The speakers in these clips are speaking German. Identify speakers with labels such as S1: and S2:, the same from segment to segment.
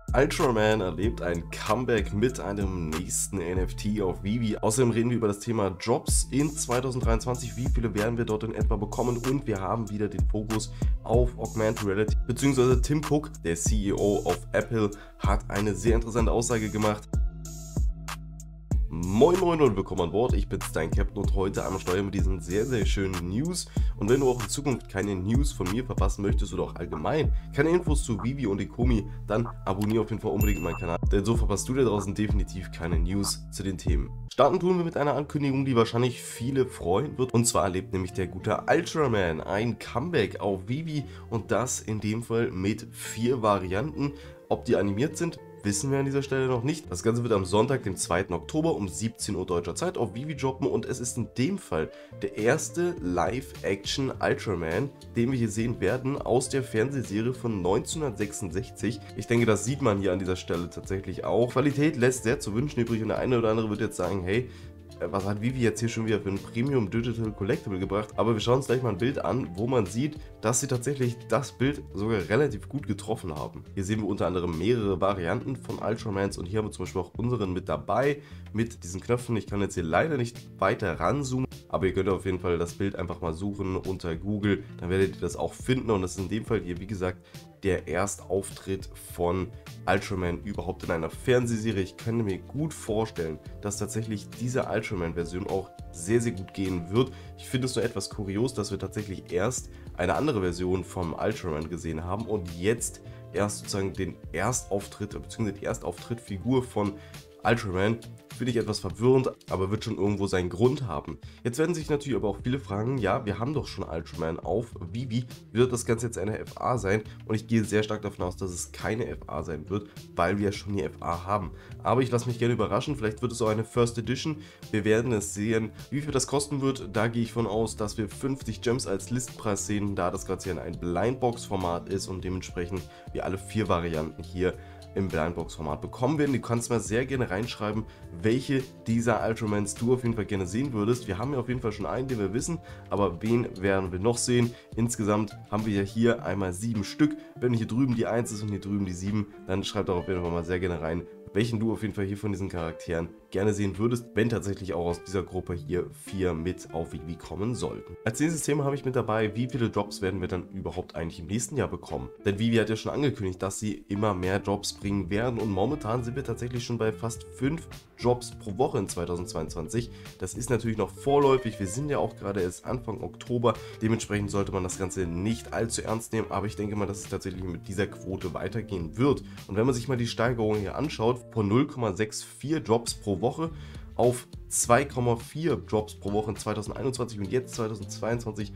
S1: Ultraman erlebt ein Comeback mit einem nächsten NFT auf Vivi. Außerdem reden wir über das Thema Jobs in 2023. Wie viele werden wir dort in etwa bekommen? Und wir haben wieder den Fokus auf Augmented Reality. Beziehungsweise Tim Cook, der CEO of Apple, hat eine sehr interessante Aussage gemacht. Moin Moin und willkommen an Bord, ich bin's, dein Captain, und heute am Steuer mit diesen sehr schönen News. Und wenn du auch in Zukunft keine News von mir verpassen möchtest oder auch allgemein keine Infos zu Vivi und Ecomi, dann abonniere auf jeden Fall unbedingt meinen Kanal, denn so verpasst du da draußen definitiv keine News zu den Themen. Starten tun wir mit einer Ankündigung, die wahrscheinlich viele freuen wird, und zwar erlebt nämlich der gute Ultraman ein Comeback auf Vivi, und das in dem Fall mit 4 Varianten. Ob die animiert sind, wissen wir an dieser Stelle noch nicht. Das Ganze wird am Sonntag, dem 2. Oktober um 17 Uhr deutscher Zeit auf Vivi droppen, und es ist in dem Fall der erste Live-Action Ultraman, den wir hier sehen werden, aus der Fernsehserie von 1966. Ich denke, das sieht man hier an dieser Stelle tatsächlich auch. Qualität lässt sehr zu wünschen übrig, und der eine oder andere wird jetzt sagen, hey, was hat Vivi jetzt hier schon wieder für ein Premium Digital Collectible gebracht? Aber wir schauen uns gleich mal ein Bild an, wo man sieht, dass sie tatsächlich das Bild sogar relativ gut getroffen haben. Hier sehen wir unter anderem mehrere Varianten von Ultramans, und hier haben wir zum Beispiel auch unseren mit dabei, mit diesen Knöpfen. Ich kann jetzt hier leider nicht weiter ranzoomen, aber ihr könnt auf jeden Fall das Bild einfach mal suchen unter Google, dann werdet ihr das auch finden, und das ist in dem Fall hier, wie gesagt, der Erstauftritt von Ultraman überhaupt in einer Fernsehserie. Ich kann mir gut vorstellen, dass tatsächlich diese Ultraman-Version auch sehr gut gehen wird. Ich finde es nur etwas kurios, dass wir tatsächlich erst eine andere Version vom Ultraman gesehen haben und jetzt erst sozusagen den Erstauftritt bzw. die Erstauftrittfigur von Ultraman. Finde ich etwas verwirrend, aber wird schon irgendwo seinen Grund haben. Jetzt werden sich natürlich aber auch viele fragen, ja, wir haben doch schon Ultraman auf Vivi, wird das Ganze jetzt eine FA sein? Und ich gehe sehr stark davon aus, dass es keine FA sein wird, weil wir ja schon die FA haben. Aber ich lasse mich gerne überraschen, vielleicht wird es auch eine First Edition, wir werden es sehen. Wie viel das kosten wird, da gehe ich von aus, dass wir 50 Gems als Listpreis sehen, da das Ganze in ein Blindbox-Format ist und dementsprechend wir alle 4 Varianten hier im Blindbox-Format bekommen werden. Du kannst mal sehr gerne reinschreiben, welche dieser Ultramans du auf jeden Fall gerne sehen würdest. Wir haben ja auf jeden Fall schon einen, den wir wissen, aber wen werden wir noch sehen? Insgesamt haben wir ja hier einmal 7 Stück. Wenn hier drüben die 1 ist und hier drüben die 7, dann schreib doch auf jeden Fall mal sehr gerne rein, welchen du auf jeden Fall hier von diesen Charakteren gerne sehen würdest, wenn tatsächlich auch aus dieser Gruppe hier 4 mit auf Vivi kommen sollten. Als nächstes Thema habe ich mit dabei, wie viele Drops werden wir dann überhaupt eigentlich im nächsten Jahr bekommen? Denn Vivi hat ja schon angekündigt, dass sie immer mehr Drops bringen werden, und momentan sind wir tatsächlich schon bei fast 5 Drops pro Woche in 2022. Das ist natürlich noch vorläufig, wir sind ja auch gerade erst Anfang Oktober, dementsprechend sollte man das Ganze nicht allzu ernst nehmen, aber ich denke mal, dass es tatsächlich mit dieser Quote weitergehen wird. Und wenn man sich mal die Steigerung hier anschaut, von 0,64 Drops pro Woche auf 2,4 Drops pro Woche in 2021 und jetzt 2022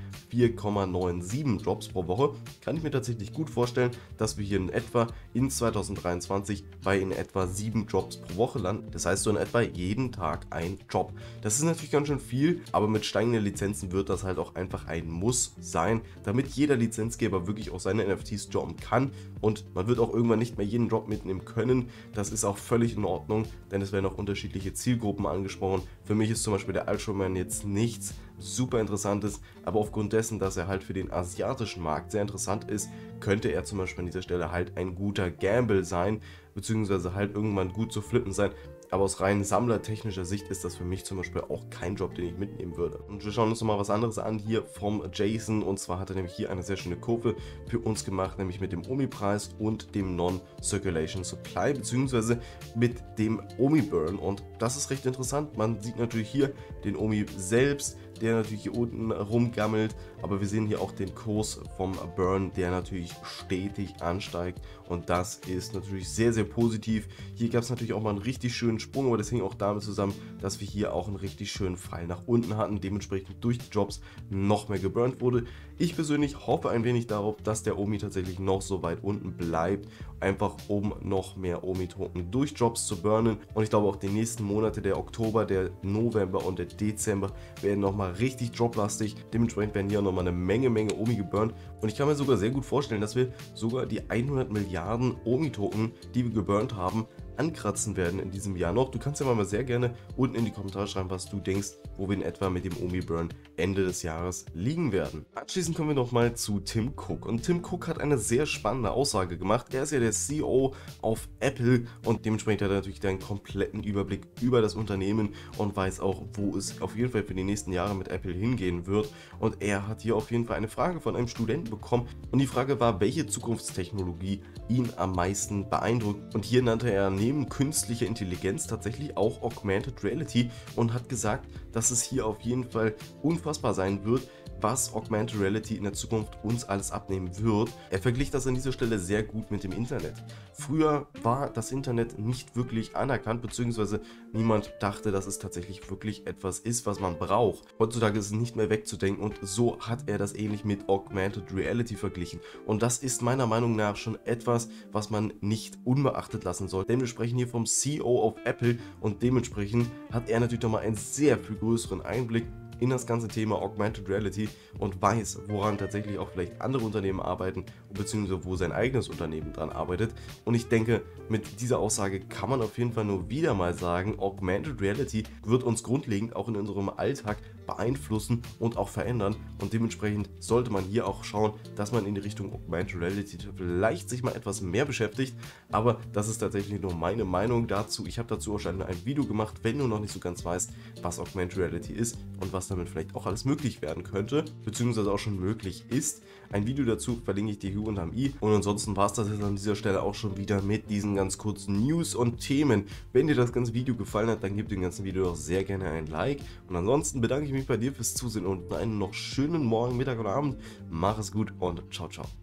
S1: 4,97 Drops pro Woche, kann ich mir tatsächlich gut vorstellen, dass wir hier in 2023 bei in etwa 7 Drops pro Woche landen. Das heißt so in etwa jeden Tag ein Drop. Das ist natürlich ganz schön viel, aber mit steigenden Lizenzen wird das halt auch einfach ein Muss sein, damit jeder Lizenzgeber wirklich auch seine NFTs droppen kann, und man wird auch irgendwann nicht mehr jeden Drop mitnehmen können. Das ist auch völlig in Ordnung, denn es werden auch unterschiedliche Zielgruppen angesprochen. Für mich ist zum Beispiel der Ultraman jetzt nichts super Interessantes, aber aufgrund dessen, dass er halt für den asiatischen Markt sehr interessant ist, könnte er zum Beispiel an dieser Stelle halt ein guter Gamble sein, beziehungsweise halt irgendwann gut zu flippen sein. Aber aus rein sammlertechnischer Sicht ist das für mich zum Beispiel auch kein Job, den ich mitnehmen würde. Und wir schauen uns nochmal was anderes an hier vom Jason, und zwar hat er nämlich hier eine sehr schöne Kurve für uns gemacht, nämlich mit dem Omi-Preis und dem Non-Circulation Supply, beziehungsweise mit dem Omi-Burn, und das ist recht interessant. Man sieht natürlich hier den Omi selbst, der natürlich hier unten rumgammelt, aber wir sehen hier auch den Kurs vom Burn, der natürlich stetig ansteigt, und das ist natürlich sehr positiv. Hier gab es natürlich auch mal einen richtig schönen Sprung, aber das hing auch damit zusammen, dass wir hier auch einen richtig schönen Pfeil nach unten hatten, dementsprechend durch die Jobs noch mehr geburnt wurde. Ich persönlich hoffe ein wenig darauf, dass der Omi tatsächlich noch so weit unten bleibt, einfach um noch mehr Omi-Token durch Jobs zu burnen, und ich glaube auch die nächsten Monate, der Oktober, der November und der Dezember, werden nochmal richtig droplastig, dementsprechend werden hier nochmal eine Menge Omi geburnt, und ich kann mir sogar sehr gut vorstellen, dass wir sogar die 100 Milliarden Omi-Token, die wir geburnt haben, ankratzen werden in diesem Jahr noch. Du kannst ja mal sehr gerne unten in die Kommentare schreiben, was du denkst, wo wir in etwa mit dem Omi Burn Ende des Jahres liegen werden. Anschließend kommen wir nochmal zu Tim Cook. Und Tim Cook hat eine sehr spannende Aussage gemacht. Er ist ja der CEO auf Apple und dementsprechend hat er natürlich einen kompletten Überblick über das Unternehmen und weiß auch, wo es auf jeden Fall für die nächsten Jahre mit Apple hingehen wird. Und er hat hier auf jeden Fall eine Frage von einem Studenten bekommen. Und die Frage war, welche Zukunftstechnologie ihn am meisten beeindruckt. Und hier nannte er neben künstlicher Intelligenz tatsächlich auch Augmented Reality und hat gesagt, dass es hier auf jeden Fall unfassbar sein wird, was Augmented Reality in der Zukunft uns alles abnehmen wird. Er verglich das an dieser Stelle sehr gut mit dem Internet. Früher war das Internet nicht wirklich anerkannt, beziehungsweise niemand dachte, dass es tatsächlich wirklich etwas ist, was man braucht. Heutzutage ist es nicht mehr wegzudenken und so hat er das ähnlich mit Augmented Reality verglichen. Und das ist meiner Meinung nach schon etwas, was man nicht unbeachtet lassen soll. Denn wir sprechen hier vom CEO auf Apple und dementsprechend hat er natürlich nochmal einen sehr viel größeren Einblick in das ganze Thema Augmented Reality und weiß, woran tatsächlich auch vielleicht andere Unternehmen arbeiten, beziehungsweise wo sein eigenes Unternehmen dran arbeitet. Und ich denke, mit dieser Aussage kann man auf jeden Fall nur wieder mal sagen, Augmented Reality wird uns grundlegend auch in unserem Alltag beeinflussen und auch verändern. Und dementsprechend sollte man hier auch schauen, dass man in die Richtung Augmented Reality vielleicht sich mal etwas mehr beschäftigt. Aber das ist tatsächlich nur meine Meinung dazu. Ich habe dazu auch schon ein Video gemacht, wenn du noch nicht so ganz weißt, was Augmented Reality ist und was damit vielleicht auch alles möglich werden könnte, beziehungsweise auch schon möglich ist. Ein Video dazu verlinke ich dir hier unter dem i. Und ansonsten war es das jetzt an dieser Stelle auch schon wieder mit diesen ganz kurzen News und Themen. Wenn dir das ganze Video gefallen hat, dann gib dem ganzen Video doch sehr gerne ein Like. Und ansonsten bedanke ich mich bei dir fürs Zusehen und einen noch schönen Morgen, Mittag oder Abend. Mach es gut und ciao, ciao.